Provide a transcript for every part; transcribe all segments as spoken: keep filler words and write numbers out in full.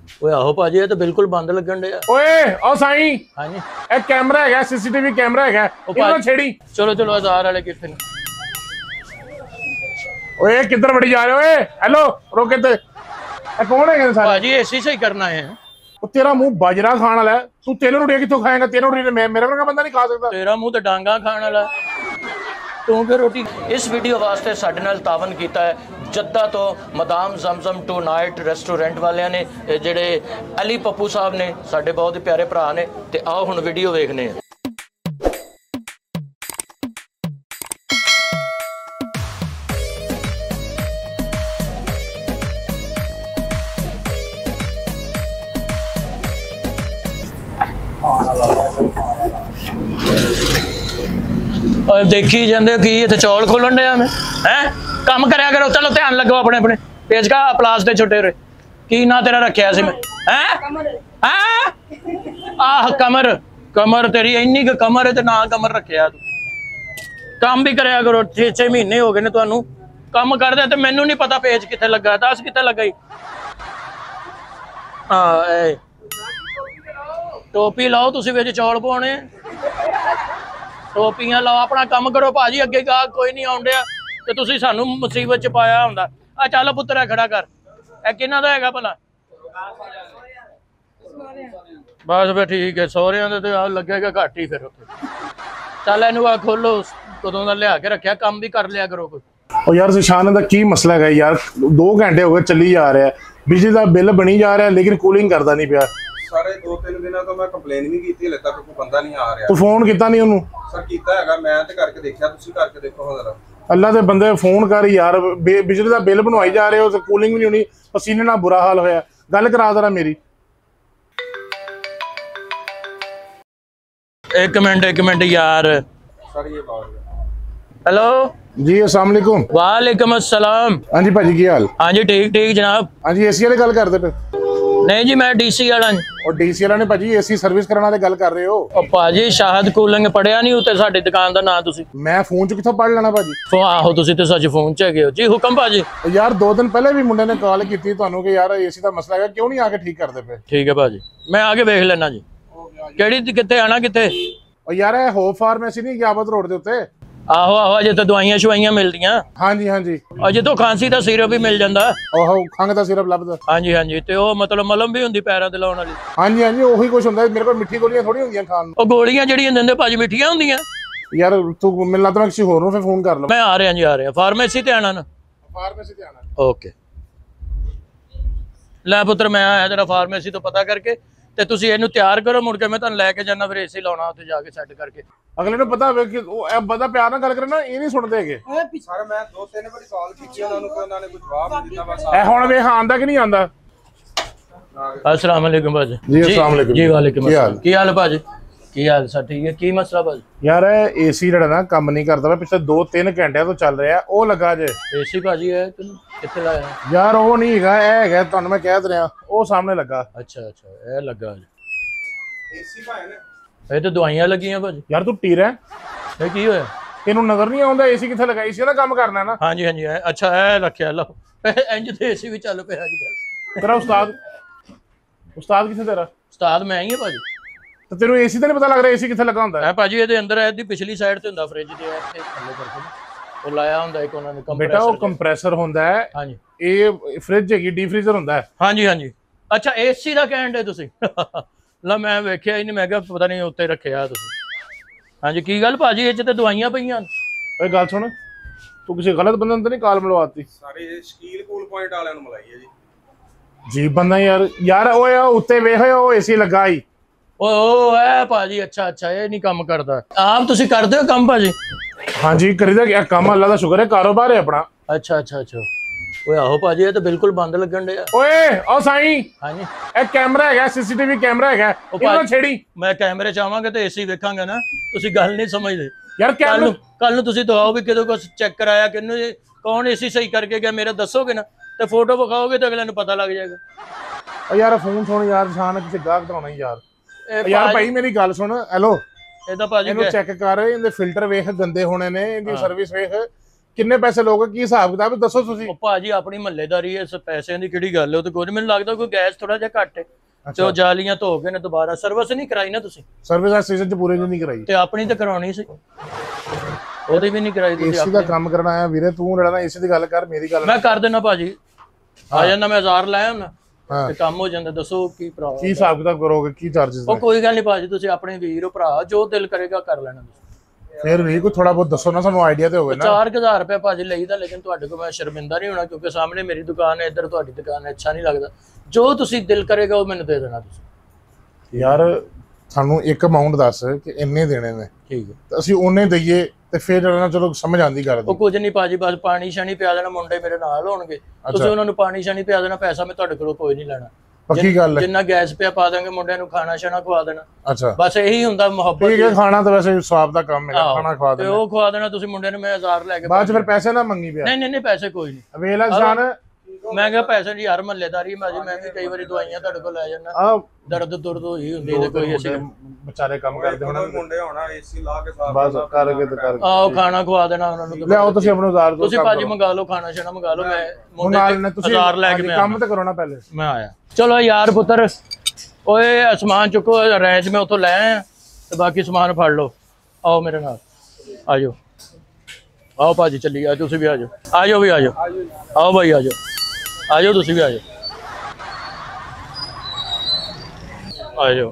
ओए आहो भाजी, ये तो बिल्कुल बंद लगन डे। ओए ओ साईं, हाँ जी, एक कैमरा है, सीसीटीवी कैमरा है, इन्होंने छेड़ी। चलो चलो हजार वाले कितने? ओए किधर बड़ी जा रहे हो? ओए हेलो रोके ते, कौन है सारे? भाजी एसी से ही करना है। तेरा मुंह बाजरा खाने वाला है, तू तेल रोटियां कितों खाएगा? तेल रोटी मैं मेरे वर्गा बंदा नहीं खा सकता। तेरा मुंह तो डांगा खाने वाला तू फिर रोटी। इस वीडियो वास्ते साडे नाल तावन कीता है जद्दा तो madam Zamzam tonight restaurant वालियां ने, जेडे अली पप्पू साहब ने, साडे बहुत ही प्यारे भरा ने। ते आओ हुण वीडियो वेखने हैं। देखी जाते कि इतने चौल खोलन डे मैं है काम करया करो। चलो ध्यान लगो अपने अपने पेज का प्लास दे छुटे रहे की ना तेरा रखा सी मैं है आह कमर कमर तेरी इन्नी क कमर है ते ना कमर रखा तू। काम भी करया करो, छे छे महीने हो गए ने तुहानू काम करदे ते मैनू नहीं पता पेज कित्थे लगा। दस कित्थे लगा ही? हाँ टोपी लाओ तुसी विच चौल पाने, टोपियां लाओ, अपना काम करो भाजी। अगे गा कोई नहीं आउंदे ते तुसी सानू मुसीबत च पाया हुंदा। आ चल पुत्तरा खड़ा कर, ए किन्ना दा हैगा भला? बस फिर ठीक है, सौहरियां दे ते आ लगेगा घट ही फिर उत्थे। चल इनू आ खोलो, कदों दा लिया के रखिया, काम भी कर लिया करो कोई। ओ यार ज़िशान दा की मसला है यार? दो घंटे हो गए चली जा रहा है, बिजली दा बिल बनी जा रहा है लेकिन कूलिंग करदा नहीं पिया। सारे दो तीन दिनों तो मैं कंप्लेन भी की, हले तक कोई बंदा नहीं आ रहा। तू फोन किता नहीं ओनू? सर कीता हैगा मैं ते करके देखिया, तुसी करके देखो जरा। अल्लाह दे बंदे फोन कर यार, बिजली दा बिल बनवाई जा रहे हो ते कूलिंग भी नहीं होनी, पसीने नाल बुरा हाल होया। गल करा जरा मेरी। एक मिनट एक मिनट यार। सर ये बात हेलो जी, अस्सलाम वालेकुम। वालेकुम अस्सलाम। हाँ जी भाजी की हाल? हाँ जी ठीक ठीक जनाब। हाँ जी एसी वाले गल करते पे? नहीं जी मैं डीसी वाला। और डीसी वाला ने भाजी एसी सर्विस करने वाले गल कर रहे हो? ओ भाजी शाहद कूलिंग पढ़िया नहीं उत्ते साडी दुकान दा नाम तुसी? मैं फोन च किथों पढ़ लेना भाजी? फो आहो तुसी ते सच फोन च हैगे हो जी। हुक्म भाजी। यार दो दिन पहले भी मुंडे ने कॉल की थी तुहानू कि यार एसी दा मसला है, क्यों नहीं आके ठीक करते पे? ठीक है भाजी, मैं आके देख लेना जी। केड़ी कित्थे आना कित्थे? और यार ए होप फार्मेसी नहीं याबत रोड दे उत्ते? आहो आहो अजे तो दवाइयां शवाइयां मिलदियां। हाँ जी हाँ जी। अजे तो खांसी दा सिरप भी मिल जांदा। ओहो खंघ दा सिरप लभदा? हाँ जी हाँ जी। ते ओ मतलब मलम भी हुंदी पैरां ते लाउण वाली? हाँ जी हाँ जी ओही कुछ हुंदा। मेरे कोल मिठी गोलियां थोड़ी हुंदियां खान। ओ गोलियां जड़ियां दिंदे भाजी मिठियां हुंदियां? यार तू मिलना तो मैं किसी होर नूं फिर फोन कर लो। मैं आ रहा जी आ रहा। फार्मेसी ते आना ना? फार्मेसी ते आना। ओके लै पुत्र मैं आया जरा फार्मेसी तो पता करके ते तुसी इहनू तैयार करो, मुड़ के मैं तुहानू लैके जाना फिर एसी लाउणा उत्थे जाके सैट करके। अगले नूं पता होवे कि ओ बंदा प्यार नाल गल करे ना, ये नहीं सुणदे हैगे। सर मैं दो तीन बारी कॉल कीती उन्हां नूं, उन्हां ने कोई जवाब नहीं दित्ता। बस ए हुण वेख आंदा कि नहीं आंदा? अस्सलाम वालेकुम भाजी। जी अस्सलाम वालेकुम जी। वालेकुम अस्सलाम। की हाल भाजी? की हाल सर? ठीक है। की मसला भाजी? यार एसी जेड़ा ना काम नहीं करदा, पिछले दो तीन घंटे तो चल रहा है, ओ लगा जे। एसी भाजी है कित्थे लाया? यार ओ नहीं हैगा, ए हैगा, तुहानू मैं कह रहा ओ सामने लगा। अच्छा अच्छा ए लगा एसी भाई ने ਇਹ ਤੇ ਦਵਾਈਆਂ ਲੱਗੀਆਂ ਭਾਜੀ। ਯਾਰ ਤੂੰ ਟੀਰ ਹੈ, ਇਹ ਕੀ ਹੋਇਆ? ਤੈਨੂੰ ਨਜ਼ਰ ਨਹੀਂ ਆਉਂਦਾ ਏਸੀ ਕਿੱਥੇ ਲਗਾਈ ਸੀ? ਇਹਦਾ ਕੰਮ ਕਰਨਾ ਨਾ। ਹਾਂਜੀ ਹਾਂਜੀ ਅੱਛਾ ਇਹ ਰੱਖਿਆ ਲਓ, ਇੰਜ ਤੇ ਏਸੀ ਵੀ ਚੱਲ ਪਿਆ ਅੱਜ ਕੱਲ। ਤੇਰਾ ਉਸਤਾਦ ਉਸਤਾਦ ਕਿੱਥੇ ਤੇਰਾ? ਉਸਤਾਦ ਮੈਂ ਹੀ ਆ ਭਾਜੀ। ਤੇ ਤੈਨੂੰ ਏਸੀ ਤਾਂ ਨਹੀਂ ਪਤਾ ਲੱਗ ਰਿਹਾ ਏਸੀ ਕਿੱਥੇ ਲੱਗਾ ਹੁੰਦਾ ਹੈ? ਭਾਜੀ ਇਹਦੇ ਅੰਦਰ ਇਹਦੀ ਪਿਛਲੀ ਸਾਈਡ ਤੇ ਹੁੰਦਾ ਫ੍ਰਿਜ ਦੇ ਇੱਥੇ ਥੱਲੇ ਕਰਕੇ ਉਹ ਲਾਇਆ ਹੁੰਦਾ ਇੱਕ ਉਹਨਾਂ ਨੇ ਕੰਪਰੈਸਰ। ਬੇਟਾ ਉਹ ਕੰਪਰੈਸਰ ਹੁੰਦਾ ਹੈ। ਹਾਂਜੀ ਇਹ ਫ੍ਰਿਜ ਹੈਗੀ, ਡੀ ਫ੍ਰੀਜ਼ਰ ਹੁੰਦਾ ਹੈ। ਹਾਂਜੀ ਹਾਂਜੀ ਅੱਛਾ ਏਸੀ ਦਾ ਕਹਿਣ ਦੇ ਤੁਸੀਂ? ਲਾ ਮੈਂ ਵੇਖਿਆ ਹੀ ਨਹੀਂ, ਮੈਂ ਕਿਹਾ ਪਤਾ ਨਹੀਂ ਉੱਤੇ ਰੱਖਿਆ ਤੁਸੀਂ। ਹਾਂਜੀ ਕੀ ਗੱਲ ਭਾਜੀ ਇਹ ਚ ਤੇ ਦਵਾਈਆਂ ਪਈਆਂ? ਓਏ ਗੱਲ ਸੁਣ, ਤੂੰ ਕਿਸੇ ਗਲਤ ਬੰਦੇ ਨੂੰ ਤਾਂ ਨਹੀਂ ਕਾਲ ਮਿਲਵਾਤੀ? ਸਾਰੇ ਸ਼ਕੀਲ ਕੂਲ ਪੁਆਇੰਟ ਵਾਲਿਆਂ ਨੂੰ ਮਿਲਾਈ ਹੈ ਜੀ। ਜੀ ਬੰਦਾ ਯਾਰ ਯਾਰ ਓਏ ਉੱਤੇ ਵੇਖ ਉਹ ਏਸੀ ਲੱਗਾ ਹੀ। ਓਏ ਓ ਐ ਭਾਜੀ ਅੱਛਾ ਅੱਛਾ ਇਹ ਨਹੀਂ ਕੰਮ ਕਰਦਾ। ਆਪ ਤੁਸੀਂ ਕਰਦੇ ਹੋ ਕੰਮ ਭਾਜੀ? ਹਾਂਜੀ ਕਰੀਦਾ ਕੀ ਕੰਮ, ਅੱਲਾ ਦਾ ਸ਼ੁਕਰ ਹੈ, ਕਾਰੋਬਾਰ ਹੈ ਆਪਣਾ। ਅੱਛਾ ਅੱਛਾ ਅੱਛਾ ਓਏ ਆਹੋ ਭਾਜੀ ਇਹ ਤਾਂ ਬਿਲਕੁਲ ਬੰਦ ਲੱਗਣ ਡਿਆ। ਓਏ ਓ ਸਾਈਂ, ਹਾਂਜੀ ਇਹ ਕੈਮਰਾ ਹੈਗਾ, ਸੀਸੀਟੀਵੀ ਕੈਮਰਾ ਹੈਗਾ, ਇਹਨੂੰ ਛੇੜੀ। ਮੈਂ ਕੈਮਰੇ ਚ ਆਵਾਂਗਾ ਤੇ ਏਸੀ ਵੇਖਾਂਗਾ ਨਾ, ਤੁਸੀਂ ਗੱਲ ਨਹੀਂ ਸਮਝਦੇ ਯਾਰ। ਕੱਲ ਨੂੰ ਕੱਲ ਨੂੰ ਤੁਸੀਂ ਦਵਾਓ ਵੀ ਕਿਦੋਂ ਕੁਛ ਚੈੱਕ ਕਰਾਇਆ, ਕਿਹਨੂੰ ਕੌਣ ਏਸੀ ਸਹੀ ਕਰਕੇ ਗਿਆ ਮੇਰਾ ਦੱਸੋਗੇ ਨਾ, ਤੇ ਫੋਟੋ ਵਿਖਾਓਗੇ ਤਾਂ ਅਗਲੇ ਨੂੰ ਪਤਾ ਲੱਗ ਜਾਏਗਾ। ਓ ਯਾਰ ਫੋਨ ਸੁਣ ਯਾਰ, ਸ਼ਾਨ ਕਿਸੇ ਗਾਹਕ ਧਰਾਉਣਾ ਯਾਰ। ਯਾਰ ਭਾਈ ਮੇਰੀ ਗੱਲ ਸੁਣ, ਹੈਲੋ, ਇਹਦਾ ਭਾਜੀ ਇਹਨੂੰ ਚੈੱਕ ਕਰ, ਇਹਦੇ ਫਿਲਟਰ ਵੇਖ ਗੰਦੇ ਹੋਣੇ ਨੇ, ਇਹਦੀ ਸਰਵਿਸ ਵੇਖ ਕਿੰਨੇ ਪੈਸੇ ਲੋਗੇ, ਕੀ ਹਿਸਾਬ ਕਿਤਾਬ ਦੱਸੋ ਤੁਸੀਂ। ਉਹ ਭਾਜੀ ਆਪਣੀ ਮਹੱਲੇਦਾਰੀ ਹੈ, ਇਸ ਪੈਸਿਆਂ ਦੀ ਕਿਹੜੀ ਗੱਲ ਹੈ, ਉਹ ਤੇ ਕੁਝ ਮੈਨੂੰ ਲੱਗਦਾ ਕੋਈ ਗੈਸ ਥੋੜਾ ਜਿਹਾ ਘੱਟ ਹੈ ਤੇ ਉਹ ਜਾਲੀਆਂ ਧੋ ਕੇ ਨੇ ਦੁਬਾਰਾ ਸਰਵਿਸ ਨਹੀਂ ਕਰਾਈ ਨਾ ਤੁਸੀਂ। ਸਰਵਿਸ ਆ ਸੀਜ਼ਨ ਚ ਪੂਰੇ ਨਹੀਂ ਕਰਾਈ ਤੇ ਆਪਣੀ ਤਾਂ ਕਰਾਉਣੀ ਸੀ, ਉਹਦੀ ਵੀ ਨਹੀਂ ਕਰਾਈ ਤੁਸੀਂ। ਏਸੀ ਦਾ ਕੰਮ ਕਰਨਾ ਆਇਆ ਵੀਰੇ, ਤੂੰ ਲੜਨਾ ਏਸੀ ਦੀ ਗੱਲ ਕਰ, ਮੇਰੀ ਗੱਲ ਮੈਂ ਕਰ ਦੇਣਾ ਭਾਜੀ, ਆ ਜਾਂਦਾ ਮੈਂ ਹਜ਼ਾਰ ਲਾਇਆ ਹੁਣ ਹਾਂ ਤੇ ਕੰਮ ਹੋ ਜਾਂਦਾ। ਦੱਸੋ ਕੀ ਭਰਾ ਕੀ ਹਿਸਾਬ ਕਿਤਾਬ ਕਰੋਗੇ, ਕੀ ਚਾਰजेस ਉਹ ਕੋਈ ਗੱਲ ਨਹੀਂ ਭਾਜੀ, ਤੁਸੀਂ ਆਪਣੇ ਵੀਰ ਹੋ ਭਰਾ, ਜੋ ਦਿਲ ਕਰੇਗਾ ਕਰ ਲੈਣਾ ਤੁਸੀਂ। ਫਿਰ ਵੀ ਕੋਈ ਥੋੜਾ ਬਹੁਤ ਦੱਸੋ ਨਾ, ਸਾਨੂੰ ਆਈਡੀਆ ਤੇ ਹੋਵੇ ਨਾ। ਚਾਰ ਹਜ਼ਾਰ ਰੁਪਏ ਭਾਜੀ ਲਈਦਾ, ਲੇਕਿਨ ਤੁਹਾਡੇ ਕੋਲ ਮੈਂ ਸ਼ਰਮਿੰਦਾ ਨਹੀਂ ਹੋਣਾ ਕਿਉਂਕਿ ਸਾਹਮਣੇ ਮੇਰੀ ਦੁਕਾਨ ਹੈ, ਇੱਧਰ ਤੁਹਾਡੀ ਦੁਕਾਨ ਹੈ, ਅੱਛਾ ਨਹੀਂ ਲੱਗਦਾ। ਜੋ ਤੁਸੀਂ ਦਿਲ ਕਰੇਗਾ ਉਹ ਮੈਨੂੰ ਦੇ ਦੇਣਾ ਤੁਸੀਂ। ਯਾਰ ਸਾਨੂੰ ਇੱਕ ਅਮਾਉਂਟ ਦੱਸ ਕਿ ਇੰਨੇ ਦੇਣੇ ਨੇ, ਠੀਕ ਹੈ ਅਸੀਂ ਉਹਨੇ ਦਈਏ ਤੇ ਫਿਰ ਨਾ ਚਲੋ ਸਮਝ ਆਂਦੀ ਗੱਲ ਉਹ ਕੁਝ ਨਹੀਂ ਭਾਜੀ, ਬਸ ਪਾਣੀ ਸ਼ਾਣੀ ਪਿਆ ਦੇਣਾ, ਮੁੰਡੇ ਮੇਰੇ ਨਾਲ ਹੋਣਗੇ, ਤੁਸੀਂ ਉਹਨਾਂ ਨੂੰ ਪਾਣੀ ਸ਼ਾਣੀ ਪਿਆ ਦੇਣਾ, ਪੈਸਾ ਮੈਂ ਤੁਹਾਡੇ ਕੋਲੋਂ ਕੋਈ ਨਹੀਂ ਲੈਣਾ। ਪੱਕੀ ਗੱਲ ਹੈ, ਜਿੰਨਾ ਗੈਸ ਪਿਆ ਪਾ ਦਾਂਗੇ, ਮੁੰਡਿਆਂ ਨੂੰ ਖਾਣਾ ਸ਼ਾਣਾ ਖਵਾ ਦੇਣਾ, ਅੱਛਾ ਬਸ ਇਹੀ ਹੁੰਦਾ ਮੁਹੱਬਤ। ਠੀਕ ਹੈ, ਖਾਣਾ ਤਾਂ ਵੈਸੇ ਸਵਾਬ ਦਾ ਕੰਮ ਹੈ, ਖਾਣਾ ਖਵਾ ਤੇ ਦੇਣਾ, ਉਹ ਖਵਾ ਦੇਣਾ ਤੁਸੀਂ ਮੁੰਡਿਆਂ ਨੂੰ, ਮੈਂ ਹਜ਼ਾਰ ਲੈ ਕੇ ਬਾਅਦ ਚ ਫਿਰ ਪੈਸੇ ਨਾ ਮੰਗੀ ਪਿਆ। ਨਹੀਂ ਨਹੀਂ ਨਹੀਂ ਪੈਸੇ ਕੋਈ ਨਹੀਂ, ਵੇਲਾ ਜਾਨ ਮੈਂ ਕਿਹਾ ਪੈਸੇ ਦੀ ਯਾਰ ਮਹੱਲੇਦਾਰੀ ਭਾਜੀ, ਮੈਂ ਵੀ ਕਈ ਵਾਰੀ ਦਵਾਈਆਂ ਤੁਹਾਡੇ ਕੋਲ ਲੈ ਜਾਂਦਾ, ਆ ਦਰਦ ਦੁਰਦ ਹੋਈ ਹੁੰਦੀ ਤੇ ਕੋਈ ਅਸੀਂ ਵਿਚਾਰੇ ਕੰਮ ਕਰਦੇ ਹੋਣਾ, ਮੁੰਡੇ ਹੋਣਾ ਏਸੀ ਲਾ ਕੇ ਸਾਫ ਬਸ ਕਰਕੇ ਤੇ ਕਰਕੇ ਆਓ ਖਾਣਾ ਖਵਾ ਦੇਣਾ ਉਹਨਾਂ ਨੂੰ। ਲਿਆਓ ਤੁਸੀਂ ਆਪਣੇ ਹਜ਼ਾਰ ਦੋ ਤੁਸੀਂ ਭਾਜੀ ਮੰਗਾ ਲਓ, ਖਾਣਾ ਸ਼ਾਣਾ ਮੰਗਾ ਲਓ, ਮੈਂ ਮੁੰਡੇ ਨਾਲ ਨੇ ਤੁਸੀਂ ਹਜ਼ਾਰ ਲੈ ਕੇ ਮੈਂ ਕੰਮ ਤੇ ਕਰੋ ਨਾ ਪਹਿਲੇ। ਮੈਂ ਆਇਆ। ਚਲੋ ਯਾਰ ਪੁੱਤਰ, ਓਏ ਸਮਾਨ ਚੁੱਕੋ, ਰੈਂਚ ਮੈਂ ਉੱਥੋਂ ਲੈ ਆਇਆ ਤੇ ਬਾਕੀ ਸਮਾਨ ਫੜ ਲਓ। ਆਓ ਮੇਰੇ ਨਾਲ, ਆਜੋ ਆਓ ਭਾਜੀ, ਚੱਲੀ ਆ, ਤੁਸੀਂ ਵੀ ਆਜੋ, ਆਜੋ ਵੀ ਆਜੋ, ਆਓ ਭਾਈ ਆਜੋ, ਆਜੋ ਤੁਸੀਂ ਵੀ ਆਜੋ, ਆਜੋ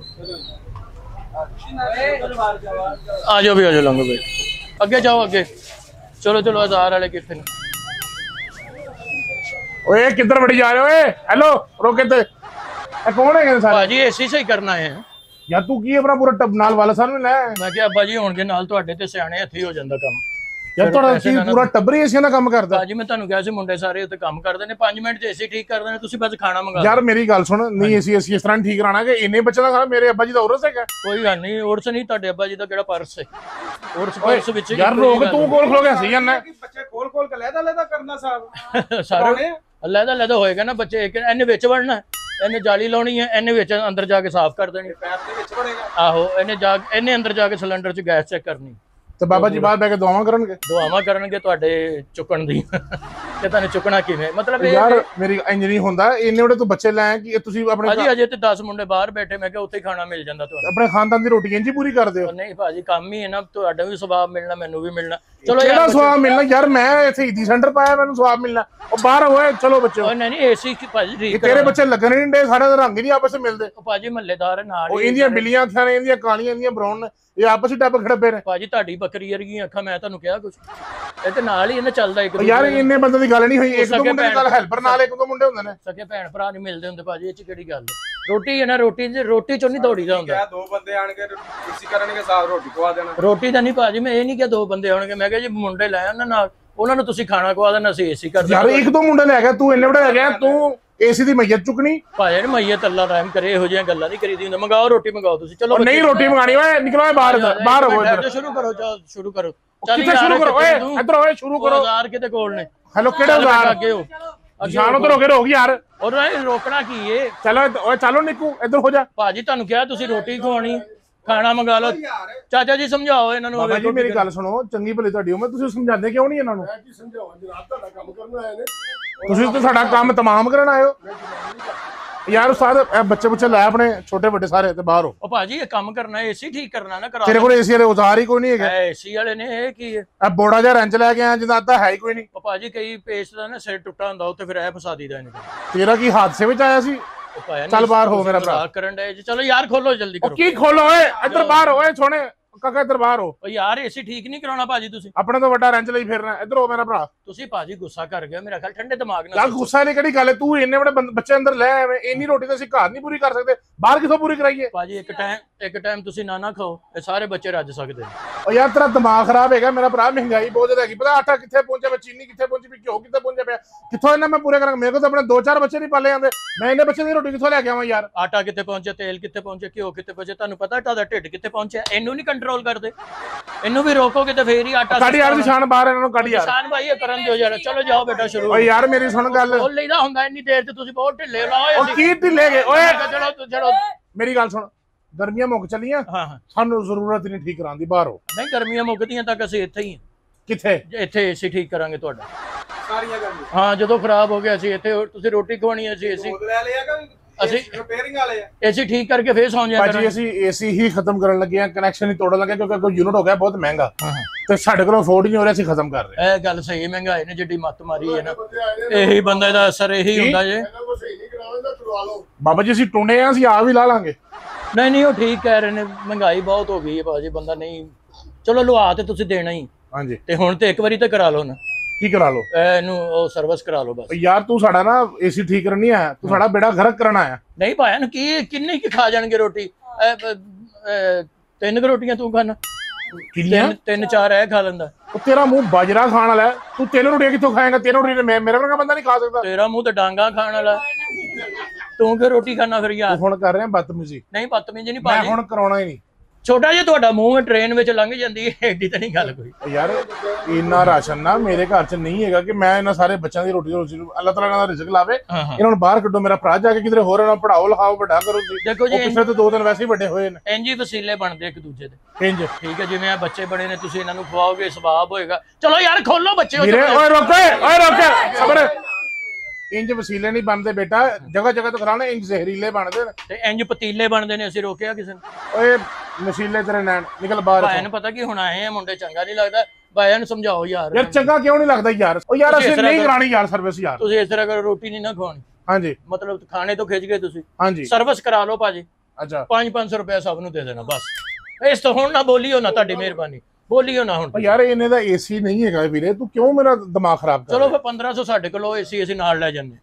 ਆਜੋ ਵੀ ਆਜੋ, ਲੰਘੋ ਬਈ, ਅੱਗੇ ਜਾਓ ਅੱਗੇ, ਚਲੋ ਚਲੋ, ਹਜ਼ਾਰ ਵਾਲੇ ਕਿੱਥੇ ਨੇ? ਓਏ ਕਿੱਧਰ ਵੜੀ ਜਾ ਰਹੇ ਓਏ, ਹੈਲੋ ਰੋਕੇ ਤੇ, ਇਹ ਕੌਣ ਹੈਗੇ ਸਾਰੇ? ਭਾਜੀ ਏਸੀ ਸਹੀ ਕਰਨਾ ਹੈ ਯਾਰ ਤੂੰ ਕੀ ਆਪਣਾ ਪੂਰਾ ਟੱਬ ਨਾਲ ਵਾਲਾ ਸਾਨੂੰ ਲੈ। ਮੈਂ ਕਿਹਾ ਅੱਬਾ ਜੀ ਹੋਣਗੇ ਨਾਲ ਤੁਹਾਡੇ ਤੇ ਸਿਆਣੇ ਹੱਥੀ ਹੋ ਜਾਂਦਾ ਕੰਮ। ਯਾਰ ਤੁਹਾਡਾ ਕੀ ਪੂਰਾ ਟੱਬਰ ਹੀ ਏਸੀਆਂ ਦਾ ਕੰਮ ਕਰਦਾ? ਭਾਜੀ ਮੈਂ ਤੁਹਾਨੂੰ ਕਿਹਾ ਸੀ ਮੁੰਡੇ ਸਾਰੇ ਉੱਤੇ ਕੰਮ ਕਰਦੇ ਨੇ, ਪੰਜ ਮਿੰਟ ਚ ਏਸੀ ਠੀਕ ਕਰ ਦੇਣੇ, ਤੁਸੀਂ ਬਸ ਖਾਣਾ ਮੰਗਾ ਯਾਰ ਮੇਰੀ ਗੱਲ ਸੁਣ, ਨਹੀਂ ਏਸੀ ਅਸੀਂ ਇਸ ਤਰ੍ਹਾਂ ਠੀਕ ਕਰਾਣਾ ਕਿ ਇੰਨੇ ਬੱਚੇ ਦਾ ਖਾਣਾ, ਮੇਰੇ ਅੱਬਾ ਜੀ ਦਾ ਉਰਸ ਹੈਗਾ। ਕੋਈ ਗੱਲ ਨਹੀਂ, ਉਰਸ ਨਹੀਂ, ਤੁਹਾਡੇ ਅੱਬਾ ਜੀ ਦਾ ਕਿਹੜਾ ਪਰਸ ਹੈ, ਉਰਸ ਪਰਸ ਵਿੱਚ ਯਾਰ ਲੋਕ ਤੂੰ ਕੋਲ ਖਲੋ ਗਿਆ ਸੀ ਜਾਂਦਾ, ਬੱਚੇ ਖੋਲ ਖੋਲ ਕੇ ਲੈਦਾ ਲੈਦਾ ਕਰਨਾ ਸਾਹਿਬ ਸਾਰੇ ਲੈਦਾ ਲੈਦਾ ਹੋਏਗਾ ਨਾ ਬੱਚੇ, ਇੱਕ ਇਹਨੇ ਵਿੱਚ ਵੜਨਾ, ਇਹਨੇ ਜਾਲੀ ਲਾਉਣੀ ਹੈ, ਇਹਨੇ ਵਿੱਚ ਅੰਦਰ ਜਾ ਕੇ ਸਾਫ਼ ਕਰ ਦੇਣੀ, ਪੈਪ ਦੇ ਵਿੱਚ ਵੜੇਗਾ। ਆਹੋ ਇਹਨੇ ਜਾ ਇਹਨੇ ਅੰਦਰ ਜਾ ਕੇ ਸਿਲੰਡਰ 'ਚ ਗੈਸ ਚੈੱਕ ਕਰਨੀ, ਤੇ ਬਾਬਾ ਜੀ ਬਾਹਰ ਬੈ ਕੇ ਦੁਆਵਾਂ ਕਰਨਗੇ, ਦੁਆਵਾਂ ਕਰਨਗੇ ਤੁਹਾਡੇ ਚੁੱਕਣ ਦੀ ਤੇ ਤੁਹਾਨੂੰ ਚੁੱਕਣਾ ਕਿਵੇਂ, ਮਤਲਬ ਇਹ ਯਾਰ ਮੇਰੀ ਇੰਜਰੀ ਹੁੰਦਾ, ਇੰਨੇ ਉਹਦੇ ਤੂੰ ਬੱਚੇ ਲੈ ਕਿ ਤੁਸੀਂ ਆਪਣੇ ਭਾਜੀ ਅਜੇ ਤੇ ਦਸ ਮੁੰਡੇ ਬਾਹਰ ਬੈਠੇ, ਮੈਂ ਕਿਹਾ ਉੱਥੇ ਖਾਣਾ ਮਿਲ ਜਾਂਦਾ ਤੁਹਾਨੂੰ, ਆਪਣੇ ਖਾਨਦਾਨ ਦੀ ਰੋਟੀ ਇੰਜੀ ਪੂਰੀ ਕਰਦੇ ਹੋ। ਨਹੀਂ ਭਾਜੀ ਕੰਮ ਹੀ ਹੈ ਨਾ, ਤੁਹਾਡਾ ਵੀ ਸਵਾਬ ਮਿਲਣਾ, ਮੈਨੂੰ ਵੀ ਮਿਲਣਾ। ਚਲੋ ਕਿਹੜਾ ਸਵਾਬ ਮਿਲਣਾ ਯਾਰ, ਮੈਂ ਇੱਥੇ ਈਦੀ ਸੈਂਟਰ ਪਾਇਆ, ਮੈਨੂੰ ਸਵਾਬ ਮਿਲਣਾ, ਉਹ ਬਾਹਰ ਹੋਏ ਚਲੋ ਬੱਚੇ। ਉਹ ਨਹੀਂ ਨਹੀਂ ਏਸੀ ਭਾਜੀ ਠੀਕ ਤੇਰੇ ਬੱਚੇ ਲੱਗਣ ਨਹੀਂ ਡੇ, ਸਾਡੇ ਰੰਗ ਨਹੀਂ ਆਪਸ ਵਿੱਚ ਮਿਲਦੇ। ਉਹ ਭਾਜੀ ਮਹੱਲੇਦਾਰ ਨਾਲ ਉਹ ਇੰਦੀਆਂ ਬਿੱਲੀਆਂ ਅੱਖਾਂ ਨੇ, ਇੰਦੀਆਂ ਕਾਲੀਆਂ, ਇੰਦੀਆਂ ਬਰਾਊਨ ਨੇ, ਇਹ ਆਪਸ ਵਿੱਚ ਡੱਬ ਖੜੱਬੇ ਨੇ। ਭਾਜੀ ਤੁਹਾਡੀ ਬੱਕਰੀ ਵਰਗੀਆਂ ਅੱਖਾਂ, ਮੈਂ ਤੁਹਾਨੂੰ ਕਿਹਾ ਕੁਝ, ਇਹ ਤੇ ਨਾਲ ਹੀ ਇਹਨਾਂ ਚੱਲਦਾ ਇੱਕ ਯਾਰ ਇੰਨੇ ਬੰਦੇ ਦੀ ਗੱਲ ਨਹੀਂ ਹੋਈ, ਇੱਕ ਦੋ ਮੁੰਡੇ ਦੀ ਗੱਲ ਹੈਲਪਰ ਨਾਲ, ਇੱਕ ਦੋ ਮੁੰਡੇ ਹੁੰਦੇ ਨੇ, ਸਕੇ ਭੈਣ ਭਰਾ ਨਹੀਂ ਮਿਲਦੇ ਹੁੰਦੇ ਭਾਜੀ, ਇਹ ਚ ਕਿਹੜੀ ਗੱਲ ਹੈ? ਰੋਟੀ ਹੈ ਨਾ, ਰੋਟੀ ਚ ਰੋਟੀ ਚੋਂ ਨਹੀਂ ਦੌੜੀਦਾ ਹੁੰਦਾ। ਕਿਹਾ ਦੋ ਬੰਦੇ ਆਣਗੇ ਏਸੀ ਕਰਨਗੇ ਸਾਫ, ਰੋਟੀ ਖਵਾ ਦੇਣਾ। ਰੋਟੀ ਤਾਂ ਨਹੀਂ ਭਾਜੀ, ਮੈਂ ਇਹ ਨਹੀਂ ਕਿਹਾ ਦੋ ਬੰਦੇ ਆਉਣਗੇ, ਮੈਂ ਕਿਹਾ ਜੀ ਮੁੰਡੇ ਲੈ ਉਹਨਾਂ ਨਾਲ, ਉਹਨਾਂ ਨੂੰ ਤੁਸੀਂ ਖਾਣਾ ਖਵਾ ਦੇਣਾ, ਅਸੀਂ ਏਸੀ ਕਰ ਯਾਰ ਇੱਕ ਦੋ ਮੁੰਡੇ ਲੈ ਗਿਆ, ਤੂੰ ਇੰਨੇ ਵੱਡੇ ਲੈ ਗਿਆ, ਤੂੰ ਏਸੀ ਦੀ ਮਈਅਤ ਚੁੱਕਣੀ। ਭਾਜੀ ਨੇ ਮਈਅਤ ਅੱਲਾ ਰਹਿਮ ਕਰੇ, ਇਹੋ ਜਿਹੀਆਂ ਗੱਲਾਂ ਨਹੀਂ ਕਰੀਦੀ ਹੁੰਦੀਆਂ, ਮੰਗਾਓ ਰੋਟੀ ਮੰਗਾਓ ਤੁਸੀਂ, ਚਲੋ ਨਹੀਂ ਰੋਟੀ ਮੰਗਾਣੀ ਓਏ, ਨਿਕਲੋ ਬਾਹਰ, ਬਾਹਰ ਹੋ ਇੱਧਰ, ਸ਼ੁਰੂ ਕਰੋ, ਜਾਓ ਸ਼ੁਰੂ ਕਰੋ, ਕਿੱਥੇ ਸ਼ੁਰੂ ਕਰੋ ਓਏ, ਇੱਧਰ ਓਏ ਸ਼ੁਰੂ ਕਰੋ। ਹਜ਼ਾਰ ਕਿਤੇ ਕੋਲ ਨੇ, ਹੈਲੋ ਕਿਹੜੇ ਹਜ਼ਾਰ? ਅੱਗੇ ਹੋ, ਜਾਣ ਉਧਰ ਹੋ ਕੇ ਰੋਕ ਯਾਰ, ਔਰ ਰੋਕਣਾ ਕੀ ਏ? ਚਲੋ ਓਏ ਚਲੋ ਨਿੱਕੂ ਇੱਧਰ ਹੋ ਜਾ। ਭਾਜੀ ਤੁਹਾਨੂੰ ਕਿਹਾ ਤੁਸੀਂ ਰੋਟੀ ਖਵਾਉਣੀ, ਖਾਣਾ ਮੰਗਾ ਲਓ। ਚਾਚਾ ਜੀ ਸਮਝਾਓ ਇਹਨਾਂ ਨੂੰ। ਬਾਬਾ ਜੀ ਮੇਰੀ ਗੱਲ ਸੁਣੋ, ਚੰਗੀ ਭਲੀ ਤੁਹਾਡੀ ਉਮਰ, ਤੁਸੀਂ ਸਮਝਾਉਂਦੇ ਕਿਉਂ ਨਹੀਂ ਇਹਨਾਂ ਨੂੰ? ਕੀ ਸਮਝਾਵਾਂ ਜਨਾਬ, ਤੁਹਾਡਾ ਕੰਮ ਕਰਨ ਆਏ ਨੇ। ਤੁਸੀਂ ਤਾਂ ਸਾਡਾ ਕੰਮ ਤਮਾਮ ਕਰਨ ਆਏ ਹੋ ਯਾਰ। ਉਸਤਾਦ ਇਹ ਬੱਚੇ ਬੱਚੇ ਲੈ ਆਪਣੇ ਛੋਟੇ ਵੱਡੇ ਸਾਰੇ ਤੇ ਬਾਹਰ ਹੋ। ਉਹ ਭਾਜੀ ਇਹ ਕੰਮ ਕਰਨਾ, ਏਸੀ ਠੀਕ ਕਰਨਾ ਨਾ, ਕਰਾ ਤੇਰੇ ਕੋਲ ਏਸੀ ਵਾਲੇ ਔਜ਼ਾਰ ਹੀ ਕੋਈ ਨਹੀਂ ਹੈਗੇ। ਏਸੀ ਵਾਲੇ ਨੇ, ਇਹ ਕੀ ਹੈ? ਇਹ ਬੋੜਾ ਜਿਹਾ ਰੈਂਚ ਲੈ ਕੇ ਆਇਆ ਜਿੱਦਾਂ ਤਾਂ ਹੈ ਹੀ ਕੋਈ ਨਹੀਂ। ਉਹ ਭਾਜੀ ਕਈ ਪੇਸਟ ਦਾ ਨਾ ਸਿਰ ਟੁੱਟਾ ਹੁੰਦਾ, ਉੱਥੇ ਫਿਰ ਇਹ ਫਸਾ ਦੀਦਾ ਇਹਨੇ। ਤੇਰਾ ਕੀ ਹਾਦਸੇ ਵਿੱਚ ਆਇਆ ਸੀ? ਚੱਲ ਬਾਹਰ ਹੋ ਮੇਰਾ ਭਰਾ। ਕਰਨ ਦੇ ਚਲੋ ਯਾਰ ਖੋਲੋ ਜਲਦੀ ਕਰੋ। ਕੀ ਖੋਲੋ ਓਏ, ਇੱਧਰ ਬਾਹਰ ਓਏ ਸੋਹਣੇ ਕਾਕਾ, ਇੱਧਰ ਬਾਹਰ ਹੋ। ਉਹ ਯਾਰ ਏਸੀ ਠੀਕ ਨਹੀਂ ਕਰਾਉਣਾ ਭਾਜੀ ਤੁਸੀਂ, ਆਪਣੇ ਤੋਂ ਵੱਡਾ ਰੈਂਚ ਲਈ ਫਿਰਨਾ। ਇੱਧਰ ਹੋ ਮੇਰਾ ਭਰਾ। ਤੁਸੀਂ ਭਾਜੀ ਗੁੱਸਾ ਕਰ ਗਏ ਮੇਰਾ ਖਿਆਲ, ਠੰਡੇ ਦਿਮਾਗ ਨਾਲ। ਯਾਰ ਗੁੱਸਾ ਨਹੀਂ ਕਿਹੜੀ ਗੱਲ ਹੈ, ਤੂੰ ਇੰਨੇ ਵੱਡੇ ਬੱਚੇ ਅੰਦਰ ਲੈ ਆਵੇਂ, ਇੰਨੀ ਰੋਟੀ ਤਾਂ ਅਸੀਂ ਘਰ ਨਹੀਂ ਪੂਰੀ ਕਰ ਸਕਦੇ, ਬਾਹਰ ਕਿੱਥੋਂ ਪੂਰੀ ਕਰਾਈਏ? ਭਾਜੀ ਇੱਕ ਟਾਈਮ ਇੱਕ ਟਾਈਮ ਤੁਸੀਂ ਨਾ ਨਾ ਖਾਓ, ਇਹ ਸਾਰੇ ਬੱਚੇ ਰੱਜ ਸਕਦੇ ਨੇ। ਓ ਯਾਰ ਤੇਰਾ ਦਿਮਾਗ ਖਰਾਬ ਹੈਗਾ ਮੇਰਾ ਭਰਾ, ਮਹਿੰਗਾਈ ਬਹੁਤ ਜ਼ਿਆਦਾ ਹੈਗੀ, ਪਤਾ ਆਟਾ ਕਿੱਥੇ ਪਹੁੰਚਿਆ ਪਿਆ, ਚੀਨੀ ਕਿੱਥੇ ਪਹੁੰਚੀ ਪਈ, ਘਿਓ ਕਿੱਥੇ ਪਹੁੰਚਿਆ ਪਿਆ, ਕਿੱਥੋਂ ਇਹਨਾਂ ਮੈਂ ਪੂਰੇ ਕਰਾਂਗਾ? ਮੇਰੇ ਕੋਲ ਤਾਂ ਆਪਣੇ ਦੋ ਚਾਰ ਬੱਚੇ ਨਹੀਂ ਪਾਲੇ ਜਾਂਦੇ, ਮੈਂ ਇੰਨੇ ਬੱਚੇ ਦੀ ਰੋਟੀ ਕਿੱਥੋਂ ਲੈ ਕੇ ਆਵਾਂ ਯਾਰ? ਆਟਾ ਕਿੱਥੇ ਪਹੁੰਚਿਆ, ਤੇਲ ਕਿੱਥੇ ਪਹੁੰਚਿਆ, ਘਿਓ ਕਿੱਥੇ ਪਹੁੰਚਿਆ, ਤੁਹਾਨੂੰ ਪਤਾ ਤੁਹਾਡਾ ਢਿੱਡ ਕਿੱਥੇ ਪਹੁੰਚਿਆ? ਇਹਨੂੰ ਨਹੀਂ ਕੰਟਰੋਲ ਕਰਦੇ, ਇਹਨੂੰ ਵੀ ਰੋਕੋਗੇ ਤੇ ਫੇਰ ਹੀ ਆਟਾ। ਕੱਢ ਯਾਰ ਨਿਸ਼ਾਨ ਬਾਹਰ, ਇਹਨਾਂ ਨੂੰ ਕੱਢ ਯਾਰ। ਨਿਸ਼ਾਨ ਭਾਈ ਇਹ ਕਰਨ ਦਿਓ ਯਾਰ, ਚਲੋ ਜਾਓ ਬੇਟਾ ਸ਼ੁਰੂ। ਓਏ ਯਾਰ ਮੇਰੀ ਸੁਣ ਗੱਲ, ਬੋਲ ਲਈਦਾ ਹੁੰਦਾ ਇੰਨੀ ਦੇਰ ਚ, ਤੁਸੀਂ ਬਹੁਤ ਢਿੱਲੇ ਲਾਓ। ਉਹ ਕੀ ਢਿੱਲੇ ਗਏ ਓਏ? ਚਲੋ ਚਲੋ ਮੇਰੀ ਗੱਲ ਸੁਣ, ਗਰਮੀਆਂ ਮੁੱਕ ਚੱਲੀਆਂ, ਹਾਂ ਹਾਂ, ਸਾਨੂੰ ਜ਼ਰੂਰਤ ਨਹੀਂ ਠੀਕ ਕਰਾਉਣ ਦੀ, ਬਾਹਰ ਹੋ। ਨਹੀਂ ਗਰਮੀਆਂ ਮੁੱਕਦੀਆਂ ਤੱਕ ਅਸੀਂ ਇੱਥੇ ਹੀ ਹਾਂ। ਕਿੱਥੇ? ਇੱਥੇ ਏਸੀ ਠੀਕ ਕਰਾਂਗੇ ਤੁਹਾਡਾ ਸਾਰੀਆਂ ਗੱਲ ਹਾਂ। ਜਦੋਂ ਖਰਾਬ ਹੋ ਗਿਆ ਸੀ ਇੱਥੇ ਤੁਸੀਂ ਰੋਟੀ ਖਵਾਣੀ ਅਸੀਂ ਏਸੀ ਖੋਦ ਲੈ ਲਿਆ ਕਿ ਅਸੀਂ ਰਿਪੇਅਰਿੰਗ ਵਾਲੇ ਆ ਏਸੀ ਠੀਕ ਕਰਕੇ ਫੇਰ ਸੌਂ ਜਾ ਭਾਜੀ ਕਰਾਂਗੇ। ਅਸੀਂ ਏਸੀ ਹੀ ਖਤਮ ਕਰਨ ਲੱਗੇ ਆ, ਕਨੈਕਸ਼ਨ ਹੀ ਤੋੜਨ ਲੱਗੇ ਕਿਉਂਕਿ ਕੋਈ ਯੂਨਿਟ ਹੋ ਗਿਆ ਬਹੁਤ ਮਹਿੰਗਾ ਹਾਂ ਤੇ ਸਾਡੇ ਕੋਲ ਅਫੋਰਡ ਹੀ ਨਹੀਂ ਹੋ ਰਿਹਾ, ਅਸੀਂ ਖਤਮ ਕਰ ਰਹੇ ਇਹ ਗੱਲ ਸਹੀ, ਮਹਿੰਗਾਈ ਨੇ ਜਿੱਡੀ ਮੱਤ ਮਾਰੀ ਹੈ ਨਾ, ਬੰਦੇ ਆਏ ਨੇ ਇਹੀ ਬੰਦੇ ਦਾ ਅਸਰ ਇਹੀ ਹੁੰਦਾ ਜੇ। ਇਹਨਾਂ ਕੋ ਸਹੀ ਨਹੀਂ ਕਰਾਉਣਾ ਤਾਂ ਕਰਵਾ ਲਓ। ਬਾਬਾ ਜੀ ਅਸੀਂ ਟੁੰਡੇ ਆ, ਅਸੀਂ ਆ ਵੀ ਲਾ ਲਾਂਗੇ। ਨਹੀਂ ਨਹੀਂ ਉਹ ਠੀਕ ਕਹਿ ਰਹੇ ਨੇ, ਮਹਿੰਗਾਈ ਬਹੁਤ ਹੋ ਗਈ ਹੈ ਭਾਜੀ, ਬੰਦਾ ਨਹੀਂ ਚਲੋ ਲਵਾ ਤੇ ਤੁਸੀਂ ਦੇਣਾ ਹੀ ਹਾਂਜੀ ਤੇ ਹੁਣ ਤੇ ਇੱਕ ਵਾਰੀ ਤੇ ਕਰਾ ਲਓ ਨਾ, ਕੀ ਕਰਾ ਲਓ? ਇਹਨੂੰ ਉਹ ਸਰਵਿਸ ਕਰਾ ਲਓ ਬਸ। ਯਾਰ ਤੂੰ ਸਾਡਾ ਨਾ ਏਸੀ ਠੀਕ ਕਰਨੀ ਆ, ਤੂੰ ਸਾਡਾ ਬੇੜਾ ਗਰਕ ਕਰਨਾ ਆ। ਨਹੀਂ ਭਾਇਆ ਨੂੰ ਕੀ ਕਿੰਨੀ ਕੀ ਖਾ ਜਾਣਗੇ ਰੋਟੀ? ਇਹ, ਅਹ, ਅਹ, ਤਿੰਨ ਕੁ ਰੋਟੀਆਂ ਤੂੰ ਖਾਣਾ, ਕਿੰਨੀਆਂ? ਤਿੰਨ ਤਿੰਨ ਚਾਰ ਇਹ ਖਾ ਲੈਂਦਾ। ਉਹ ਤੇਰਾ ਮੂੰਹ ਬਾਜਰਾ ਖਾਣ ਵਾਲਾ ਹੈ, ਤੂੰ ਤਿੰਨ ਰੋਟੀਆਂ ਕਿੱਥੋਂ ਖਾਏਗਾ? ਤਿੰਨ ਰੋਟੀਆਂ ਮੈਂ ਮੇਰੇ ਵਰਗਾ ਬੰਦਾ ਨਹੀਂ ਖਾ ਸਕਦਾ। ਤੇਰਾ ਮੂੰਹ ਤੇ ਡਾਂਗਾ ਖਾਣ ਵਾਲਾ, ਤੂੰ ਕਿ ਰੋਟੀ ਖਾਣਾ ਫਿਰ ਯਾਰ? ਤੂੰ ਹੁਣ ਕਰ ਰਿਹਾ ਬਦਤਮੀਜ਼ੀ। ਨਹੀਂ ਬਦਤਮੀਜ਼ੀ ਨਹੀਂ ਮੈਂ ਭਾਜੀ, ਹੁਣ ਕਰਾਉਣਾ ਹੀ ਨਹੀਂ। ਛੋਟਾ ਜਿਹਾ ਤੁਹਾਡਾ ਮੂੰਹ ਟ੍ਰੇਨ ਵਿੱਚ ਲੰਘ ਜਾਂਦੀ ਹੈ, ਏਡੀ ਤਾਂ ਨਹੀਂ ਗੱਲ ਕੋਈ। ਯਾਰ ਇੰਨਾ ਰਾਸ਼ਨ ਨਾ ਮੇਰੇ ਘਰ 'ਚ ਨਹੀਂ ਹੈਗਾ ਕਿ ਮੈਂ ਇਹਨਾਂ ਸਾਰੇ ਬੱਚਿਆਂ ਦੀ ਰੋਟੀ ਰੋਟੀ ਨੂੰ ਅੱਲਾਹ ਤਾਲਾ ਇਹਨਾਂ ਦਾ ਰਿਜ਼ਕ ਲਾਵੇ। ਹਾਂ ਹਾਂ ਇਹਨਾਂ ਨੂੰ ਬਾਹਰ ਕੱਢੋ, ਮੇਰਾ ਭਰਾ ਜਾ ਕੇ ਕਿਧਰੇ ਹੋਰ ਇਹਨਾਂ ਨੂੰ ਪੜਾਓ ਲਿਖਾਓ, ਵੱਡਾ ਕਰੋ ਤੁਸੀਂ। ਦੇਖੋ ਜੀ ਉਹ ਪਿਛਲੇ ਤੋਂ ਦੋ ਦਿਨ ਵੈਸੇ ਹੀ ਵੱਡੇ ਹੋਏ ਨੇ। ਇੰਜ ਹੀ ਵਸੀਲੇ ਬਣਦੇ ਇੱਕ ਦੂਜੇ ਦੇ, ਇੰਜ ਠੀਕ ਹੈ। ਜਿਵੇਂ ਆ ਬੱਚੇ ਬੜੇ ਨੇ, ਤੁਸੀਂ ਇਹਨਾਂ ਨੂੰ ਖਵਾਓਗੇ ਸਵਾਬ ਹੋਏਗਾ। ਚਲੋ ਯਾਰ ਖੋਲੋ ਬੱਚੇ, ਵੀਰੇ ਓਏ ਰੁਕ ਓਏ ਰੁਕ ਸਬਰ। ਇੰਜ ਵਸੀਲੇ ਨਹੀਂ ਬਣਦੇ ਬੇਟਾ, ਜਗ੍ਹਾ ਜਗ੍ਹਾ ਤੋਂ ਖਰਾਣਾ, ਇੰਜ ਜ਼ਹਿਰੀਲੇ ਬਣਦੇ ਨੇ ਤੇ ਇੰਜ ਪਤੀਲੇ ਬਣਦੇ ਨੇ। ਅਸੀਂ ਰੋਕਿਆ ਕਿਸੇ ਨੂੰ? ਓਏ ਨਸ਼ੀਲੇ ਤੇਰੇ ਨੈਣ ਨਿਕਲ ਬਾਹਰ ਭਾਇਆ ਨੂੰ ਪਤਾ ਕੀ ਹੁਣ ਆਏ ਆ ਮੁੰਡੇ, ਚੰਗਾ ਨਹੀਂ ਲੱਗਦਾ। ਭਾਇਆ ਨੂੰ ਸਮਝਾਓ ਯਾਰ। ਯਾਰ ਚੰਗਾ ਕਿਉਂ ਨਹੀਂ ਲੱਗਦਾ ਯਾਰ? ਉਹ ਯਾਰ ਤੁਸੀਂ ਅਸੀਂ ਇਸ ਤਰ੍ਹਾਂ ਨਹੀਂ ਕਰੋ। ਕਰਾਣੀ ਯਾਰ ਸਰਵਿਸ ਯਾਰ। ਤੁਸੀਂ ਇਸ ਤਰ੍ਹਾਂ ਕਰੋ, ਰੋਟੀ ਨਹੀਂ ਨਾ ਖਵਾਉਣੀ, ਹਾਂਜੀ ਮਤਲਬ ਖਾਣੇ ਤੋਂ ਖਿੱਚ ਗਏ ਤੁਸੀਂ, ਹਾਂਜੀ ਸਰਵਿਸ ਕਰਾ ਲਓ ਭਾਜੀ। ਅੱਛਾ ਪੰਜ ਪੰਜ ਸੌ ਰੁਪਇਆ ਸਭ ਨੂੰ ਦੇ ਦੇਣਾ ਬਸ। ਇਸ ਤੋਂ ਹੁਣ ਨਾ ਬੋਲੀਓ ਨਾ, ਤੁਹਾਡੀ ਮਿਹਰਬਾਨੀ ਬੋਲੀਓ ਨਾ ਹੁਣ। ਉਹ ਯਾਰ ਇਹਨੇ ਦਾ ਏਸੀ ਨਹੀਂ ਹੈਗਾ ਵੀਰੇ, ਤੂੰ ਕਿਉਂ ਮੇਰਾ ਦਿਮਾਗ ਖਰਾਬ ਕਰ ਚਲੋ ਫਿਰ ਪੰਦਰਾਂ ਸੌ ਸਾਡੇ ਕੋਲੋਂ ਏਸੀ ਅਸੀਂ ਨਾਲ ਲੈ ਜਾਂਦੇ।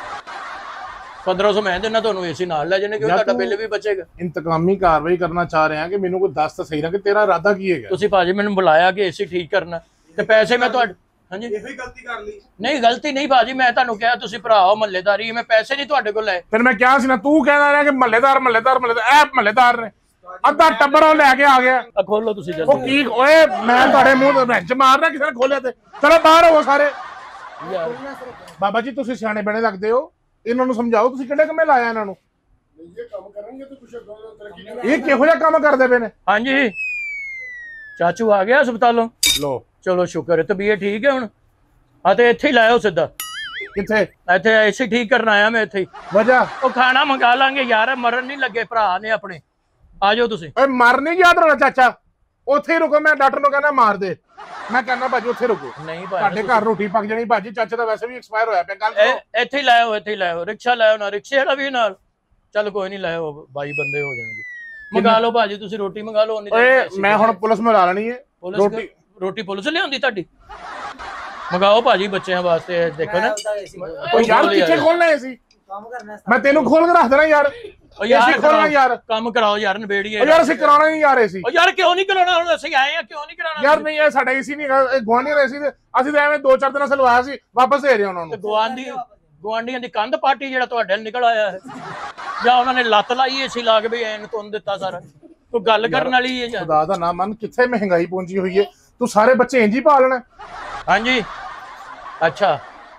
ਪੰਦਰਾਂ ਸੌ ਮੈਂ ਦੇਣਾ ਤੁਹਾਨੂੰ, ਏਸੀ ਨਾਲ ਲੈ ਜਾਂਦੇ, ਕਿਉਂ ਤੁਹਾਡਾ ਬਿੱਲ ਵੀ ਬਚੇਗਾ। ਇੰਤਕਾਮੀ ਕਾਰਵਾਈ ਕਰਨਾ ਚਾਹ ਰਿਹਾ ਕਿ ਮੈਨੂੰ ਕੋਈ ਦੱਸ ਤਾਂ ਸਹੀ ਨਾ ਕਿ ਤੇਰਾ ਇਰਾਦਾ ਕੀ ਹੈਗਾ। ਤੁਸੀਂ ਭਾਜੀ ਮੈਨੂੰ ਬੁਲਾਇਆ ਕਿ ਏਸੀ ਠੀਕ ਕਰਨਾ ਤੇ ਪੈਸੇ ਮੈਂ ਤੁਹਾਡੇ, ਹਾਂਜੀ ਇਹੋ ਹੀ ਗਲਤੀ ਕਰ ਲਈ। ਨਹੀਂ ਗਲਤੀ ਨਹੀਂ ਭਾਜੀ, ਮੈਂ ਤੁਹਾਨੂੰ ਕਿਹਾ ਤੁਸੀਂ ਭਰਾ ਹੋ, ਮਹੱਲੇਦਾਰੀ, ਮੈਂ ਪੈਸੇ ਨਹੀਂ ਤੁਹਾਡੇ ਕੋਲ ਲਏ। ਫਿਰ ਮੈਂ ਕਿਹਾ ਸੀ ਨਾ, ਤੂੰ ਕਹਿੰਦਾ ਰਿਹਾ ਕਿ ਮਹੱਲੇਦਾਰ ਮਹੱਲੇਦਾਰ ਮਹੱਲੇਦਾਰ ਇਹ ਮਹੱਲੇਦਾਰ ਨੇ ਅੱਧਾ ਟੱਬਰ ਉਹ ਲੈ ਕੇ ਆ ਗਿਆ। ਆ ਖੋਲੋ ਤੁਸੀਂ ਉਹ ਜਲਦੀ ਕੀ ਓਏ ਮੈਂ ਤੁਹਾਡੇ ਮੂੰਹ ਤੇ ਬੈਂਚ ਮਾਰਨਾ, ਕਿਸੇ ਨੇ ਖੋਲਿਆ ਤੇ ਚਲੋ ਬਾਹਰ ਹੋ ਸਾਰੇ। ਯਾਰ। ਬਾਬਾ ਜੀ ਤੁਸੀਂ ਸਿਆਣੇ ਬਣੇ ਲੱਗਦੇ ਹੋ, ਇਹਨਾਂ ਨੂੰ ਸਮਝਾਓ, ਤੁਸੀਂ ਕਿਹੜੇ ਕੰਮੇ ਲਾਇਆ ਇਹਨਾਂ ਨੂੰ? ਇਹ ਕੰਮ ਕਰਨਗੇ ਤਾਂ ਕੁਛ ਅੱਗੋਂ ਤਰੱਕੀ ਕਰਾਂਗੇ। ਇਹ ਕਿਹੋ ਜਿਹਾ ਕੰਮ ਕਰਦੇ ਪਏ ਨੇ? ਹਾਂਜੀ ਚਾਚੂ ਆ ਗਿਆ ਹਸਪਤਾਲੋਂ? ਲੋ ਚਲੋ ਸ਼ੁਕਰ ਹੈ, ਤਬੀਅਤ ਠੀਕ ਹੈ ਹੁਣ? ਆ ਤੇ ਇੱਥੇ ਹੀ ਲਾਇਓ ਸਿੱਧਾ, ਕਿੱਥੇ? ਇੱਥੇ ਏਸੀ ਠੀਕ ਕਰਨ ਆਇਆ ਮੈਂ ਇੱਥੇ ਹੀ। ਵਜ੍ਹਾ ਉਹ ਖਾਣਾ ਮੰਗਾ ਲਾਂਗੇ ਯਾਰ, ਮਰਨ ਨਹੀਂ ਲੱਗੇ ਭਰਾ ਨੇ ਆਪਣੇ। ਆ ਜਾਓ ਤੁਸੀਂ। ਓਏ ਮਰ ਨਹੀਂ ਗਿਆ ਤੇਰਾ ਚਾਚਾ, ਉੱਥੇ ਹੀ ਰੁਕੋ। ਮੈਂ ਡਾਕਟਰ ਨੂੰ ਕਹਿੰਦਾ ਮਾਰ ਦੇ, ਮੈਂ ਕਹਿੰਦਾ ਭਾਜੀ ਉੱਥੇ ਰੁਕੋ, ਨਹੀਂ ਤੁਹਾਡੇ ਭਾਈ ਘਰ ਰੋਟੀ ਪੱਕ ਜਾਣੀ। ਭਾਜੀ ਚਾਚੇ ਦਾ ਵੈਸੇ ਵੀ ਐਕਸਪਾਇਰ ਹੋਇਆ ਪਿਆ ਕੱਲ। ਇੱਥੇ ਹੀ ਲਾਇਓ, ਇੱਥੇ ਹੀ ਲਾਇਓ, ਰਿਕਸ਼ਾ ਲਾਇਓ ਨਾ, ਰਿਕਸ਼ੇ ਵਾਲਾ ਵੀ ਨਾਲ। ਚੱਲ ਕੋਈ ਨਹੀਂ ਲਾਇਓ, ਬਾਈ ਬੰਦੇ ਹੋ ਜਾਣਗੇ। ਮੰਗਾ ਲਓ ਭਾਜੀ ਤੁਸੀਂ, ਰੋਟੀ ਮੰਗਾ ਲਓ। ਓਏ ਮੈਂ ਹੁਣ ਪੁਲਿਸ ਮਿਲਾ ਲੈਣੀ ਹੈ ਰੋਟੀ। ਰੋਟੀ ਪੁਲਿਸ ਲਿਆਉਂਦੀ ਤੁਹਾਡੀ? ਮੰਗਾਓ ਭਾਜੀ ਬੱਚਿਆਂ ਵਾਸਤੇ, ਦੇਖੋ ਨਾ। ਓ ਯਾਰ ਕਿੱਥੇ ਖੋਲਣਾ ਏ ਸੀ? ਮੈਂ ਤੈਨੂੰ ਖੋਲ ਕੇ ਰੱਖ ਦੇਣਾ ਯਾਰ। ਓ ਯਾਰ ਖੋਲਣਾ ਯਾਰ, ਕੰਮ ਕਰਾਓ ਯਾਰ, ਨਵੇੜੀਏ। ਓ ਯਾਰ ਅਸੀਂ ਕਰਾਉਣਾ ਨਹੀਂ ਯਾਰ ਏਸੀ। ਓ ਯਾਰ ਕਿਉਂ ਨਹੀਂ ਕਰਾਉਣਾ? ਹੁਣ ਅਸੀਂ ਆਏ ਆ, ਕਿਉਂ ਨਹੀਂ ਕਰਾਉਣਾ? ਯਾਰ ਨਹੀਂ ਇਹ ਸਾਡਾ ਏਸੀ ਨਹੀਂ ਹੈਗਾ, ਇਹ ਗੁਆਂਢੀ ਦਾ ਏਸੀ। ਅਸੀਂ ਤਾਂ ਐਵੇਂ ਦੋ ਚਾਰ ਦਿਨਾਂ ਸਲਵਾਇਆ ਸੀ, ਵਾਪਸ ਦੇ ਰਹੇ ਉਹਨਾਂ ਨੂੰ। ਗਵਾਂਢੀ ਗਵਾਂਢੀਆਂ ਦੀ ਕੰਧ ਪਾਰਟੀ ਜਿਹੜਾ ਤੁਹਾਡੇ ਨਾਲ ਨਿਕਲ ਆਇਆ ਹੈ, ਜਾਂ ਉਹਨਾਂ ਨੇ ਲੱਤ ਲਾਈ ਏਸੀ ਲਾ ਕੇ ਵੀ ਐਨ ਤੁੰਨ ਦਿੱਤਾ ਸਾਰਾ। ਕੋਈ ਗੱਲ ਕਰਨ ਵਾਲੀ ਹੈ ਯਾਰ? ਖੁਦਾ ਦਾ ਨਾ ਮੰਨ, ਕਿੱਥੇ ਮਹਿੰਗਾਈ ਪਹੁੰਚੀ ਹੋਈ ਹੈ। ਤੂੰ ਸਾਰੇ ਬੱਚੇ ਇੰਜ ਹੀ ਪਾਲਣਾ? ਹਾਂਜੀ ਅੱਛਾ,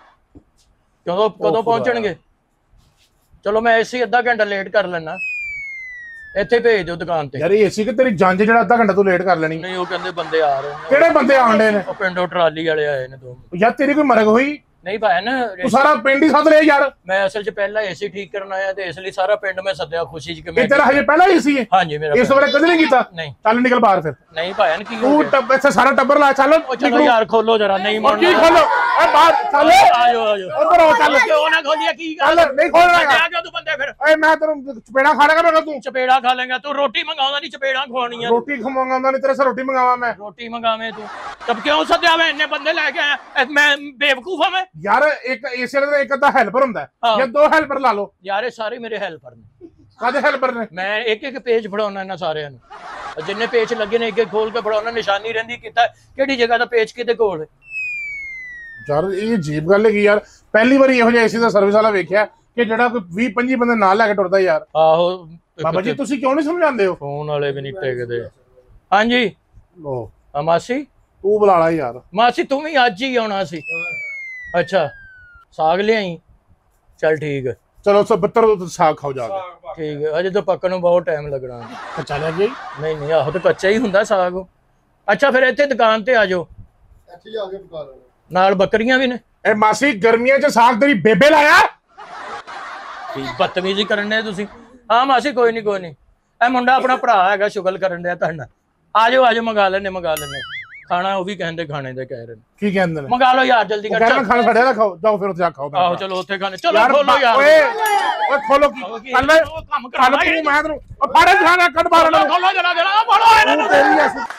ਕਦੋਂ ਕਦੋਂ ਪਹੁੰਚਣਗੇ? ਚਲੋ ਮੈਂ ਏਸੀ ਅੱਧਾ ਘੰਟਾ ਲੇਟ ਕਰ ਲੈਣਾ, ਇੱਥੇ ਭੇਜ ਦਿਓ ਦੁਕਾਨ ਤੇ। ਯਾਰ ਏਸੀ ਕਿ ਤੇਰੀ ਜੰਜ ਜਿਹੜਾ ਅੱਧਾ ਘੰਟਾ ਤੂੰ ਲੇਟ ਕਰ ਲੈਣੀ। ਨਹੀਂ ਉਹ ਕਹਿੰਦੇ ਬੰਦੇ ਆ ਰਹੇ ਨੇ। ਕਿਹੜੇ ਬੰਦੇ ਆਉਂਦੇ ਨੇ? ਉਹ ਪਿੰਡੋਂ ਟਰਾਲੀ ਵਾਲੇ ਆਏ ਨੇ ਦੋ। ਯਾਰ ਤੇਰੀ ਕੋਈ ਮਰਗ ਹੋਈ? ਨਹੀਂ ਭਾਈ ਨਾ, ਤੂੰ ਸਾਰਾ ਪਿੰਡ ਹੀ ਸੱਦ ਲਿਆ ਯਾਰ। ਮੈਂ ਅਸਲ 'ਚ ਪਹਿਲਾਂ ਏਸੀ ਠੀਕ ਕਰਨ ਆਇਆ ਤੇ ਇਸ ਲਈ ਸਾਰਾ ਪਿੰਡ ਮੈਂ ਸੱਦਿਆ ਖੁਸ਼ੀ 'ਚ ਕਿ ਇਹ ਮੈਂ। ਤੇਰਾ ਹਜੇ ਪਹਿਲਾ ਏਸੀ ਹੈ? ਹਾਂਜੀ ਮੇਰਾ। ਇਸ ਵੇਲੇ ਕਦੇ ਨਹੀਂ ਕੀਤਾ? ਨਹੀਂ ਚੱਲ ਨਿਕਲ ਬਾਹਰ ਫਿਰ। ਨਹੀਂ ਭਾਈ ਕੀ ਹੋ ਤੂੰ ਗਿਆ? ਟੱਬ ਇੱਥੇ ਸਾਰਾ ਟੱਬਰ ਲਾ ਚੱਲ। ਉਹ ਚਲੋ ਯਾਰ ਖੋਲੋ ਜਰਾ, ਨਹੀਂ ਉਹ ਕੀ ਮੰਨਣਾ। ਖੋਲੋ? ਓਏ ਬਾਹਰ ਚੱਲ, ਆਜੋ ਆਜੋ ਉੱਧਰ ਹੋ ਚੱਲ। ਕਿਉਂ ਨਾ ਖੋਲੀਆ? ਕੀ ਚੱਲ ਗੱਲ? ਨਹੀਂ ਖੋਲਣਾ ਯਾਰ। ਆ ਗਿਆ ਤੂੰ ਬੰਦੇ ਫਿਰ। ਓਏ ਮੈਂ ਤੈਨੂੰ ਚਪੇੜਾ ਖਾਣਾ ਕਰੇਗਾ ਤੂੰ। ਚਪੇੜਾ ਖਾ ਲੇਗਾ ਤੂੰ? ਰੋਟੀ ਮੰਗਾਉਂਦਾ ਨਹੀਂ, ਚਪੇੜਾ ਖਵਾਉਣੀਆਂ। ਰੋਟੀ ਖਵਾਉਂਗਾ ਨਹੀਂ, ਤੇਰੇ ਸੇ ਰੋਟੀ ਮੰਗਾਵਾ ਮੈਂ। ਰੋਟੀ ਮੰਗਾਵੇਂ ਤੂੰ? ਤਬ ਕਿਉਂ ਸੱਦਿਆ ਮੈਂ? ਇੰਨੇ ਬੰਦੇ ਲੈ ਕੇ ਆਇਆ ਮੈਂ? ਬੇਵਕੂਫ ਆ ਮੈਂ? ਯਾਰ ਇੱਕ ਏਸੀ ਦਾ ਇੱਕ ਅੱਧਾ ਹੈਲਪਰ ਹੁੰਦਾ ਹਾਂ। ਜਾਂ ਦੋ ਹੈਲਪਰ ਲਾ ਲਓ। ਯਾਰ ਇਹ ਸਾਰੇ ਮੇਰੇ ਹੈਲਪਰ ਨੇ। ਕਾਦੇ ਹੈਲਪਰ ਨੇ? ਮੈਂ ਇੱਕ ਇੱਕ ਪੇਜ ਫੜਾਉਣਾ ਇਹਨਾਂ ਸਾਰਿਆਂ ਨੂੰ, ਜਿੰਨੇ ਪੇਜ ਲੱਗੇ ਨੇ ਇੱਕ ਇੱਕ ਖੋਲ ਕੇ ਫੜਾਉਣਾ, ਨਿਸ਼ਾਨੀ ਰਹਿੰਦੀ ਕਿਤਾ ਕਿਹੜੀ ਜਗ੍ਹਾ ਦਾ ਪੇਜ ਕਿਤੇ ਕੋਲ। ਯਾਰ ਇਹ ਅਜੀਬ ਗੱਲ ਹੈਗੀ ਯਾਰ, ਪਹਿਲੀ ਵਾਰੀ ਇਹੋ ਜਿਹਾ ਏਸੀ ਦਾ ਸਰਵਿਸ ਵਾਲਾ ਵੇਖਿਆ ਕਿ ਜਿਹੜਾ ਕੋਈ ਵੀਹ ਪੰਜੀ ਬੰਦੇ ਨਾਲ ਲੈ ਕੇ ਟੁਰਦਾ ਯਾਰ। ਆਹੋ ਬਾਬਾ ਜੀ ਤੁਸੀਂ ਕਿਉਂ ਨਹੀਂ ਸਮਝਾਉਂਦੇ ਹੋ? ਫੋਨ ਵਾਲੇ ਵੀ ਨਹੀਂ ਟੇਕਦੇ। ਹਾਂਜੀ ਲੋ ਆ ਮਾਸੀ, ਤੂੰ ਬੁਲਾ ਲਾ ਯਾਰ। ਮਾਸੀ ਤੂੰ ਵੀ ਅੱਜ ਹੀ ਆਉਣਾ ਸੀ? ਅੱਛਾ ਸਾਗ ਲਿਆਈ, ਚੱਲ ਠੀਕ ਹੈ। ਚਲੋ ਸਬੱਤਰ ਸਾਗ ਖਾਓ ਜਾ ਕੇ। ਠੀਕ ਹੈ, ਅਜੇ ਤਾਂ ਪੱਕਣ ਨੂੰ ਬਹੁਤ ਟਾਈਮ ਲੱਗਣਾ। ਕੱਚਾ ਲੈ ਗਈ? ਨਹੀਂ ਨਹੀਂ ਆਹੋ ਤਾਂ ਕੱਚਾ ਹੀ ਹੁੰਦਾ ਸਾਗ। ਅੱਛਾ ਫਿਰ ਇੱਥੇ ਦੁਕਾਨ ਤੇ ਆ ਜਾਓ। ਇੱਥੇ ਜਾ ਕੇ ਪਕਾ ਲੈਣਾ ਨਾਲ ਬੱਕਰੀਆਂ ਵੀ ਨੇ। ਇਹ ਮਾਸੀ ਗਰਮੀਆਂ 'ਚ ਸਾਗ ਤੇਰੀ ਬੇਬੇ ਲਾਇਆ। ਕੀ ਬਦਤਮੀਜ਼ੀ ਕਰਨ ਦੇ ਤੁਸੀਂ। ਹਾਂ ਮਾਸੀ ਕੋਈ ਨਹੀਂ ਕੋਈ ਨਹੀਂ, ਇਹ ਮੁੰਡਾ ਆਪਣਾ ਭਰਾ ਹੈਗਾ, ਸ਼ੁਗਲ ਕਰਨ ਡਿਆ ਤੁਹਾਡੇ ਨਾਲ। ਆ ਜਾਓ ਆ ਜਾਓ, ਮੰਗਾ ਲੈਣੇ ਮੰਗਾ ਲੈਣੇ ਖਾਣਾ। ਉਹ ਵੀ ਕਹਿੰਦੇ ਖਾਣੇ ਦੇ ਕਹਿ ਰਹੇ ਨੇ। ਕੀ ਕਹਿੰਦੇ ਨੇ? ਮੰਗਾ ਲਓ ਯਾਰ ਜਲਦੀ ਕਰ। ਕਹਿੰਦਾ ਖਾਣਾ ਸਾਡੇ ਦਾ ਖਾਓ, ਜਾਓ ਫਿਰ ਉੱਥੇ ਜਾ ਖਾਓ। ਆਹੋ ਚਲੋ ਉੱਥੇ ਖਾਣੇ। ਚਲੋ ਖੋਲੋ ਯਾਰ। ਓਏ ਓਏ ਖੋਲੋ ਕੀ ਕੱਲ ਕੰਮ ਕਰਾਉਣਾ ਤੂੰ ਮੈਂ ਤੈਨੂੰ ਫੜ ਖਾਣਾ ਕੱਢ ਬਾਹਰ। ਖੋਲੋ ਜਰਾ ਜਰਾ, ਬੋਲੋ ਤੇਰੀ ਐਸੀ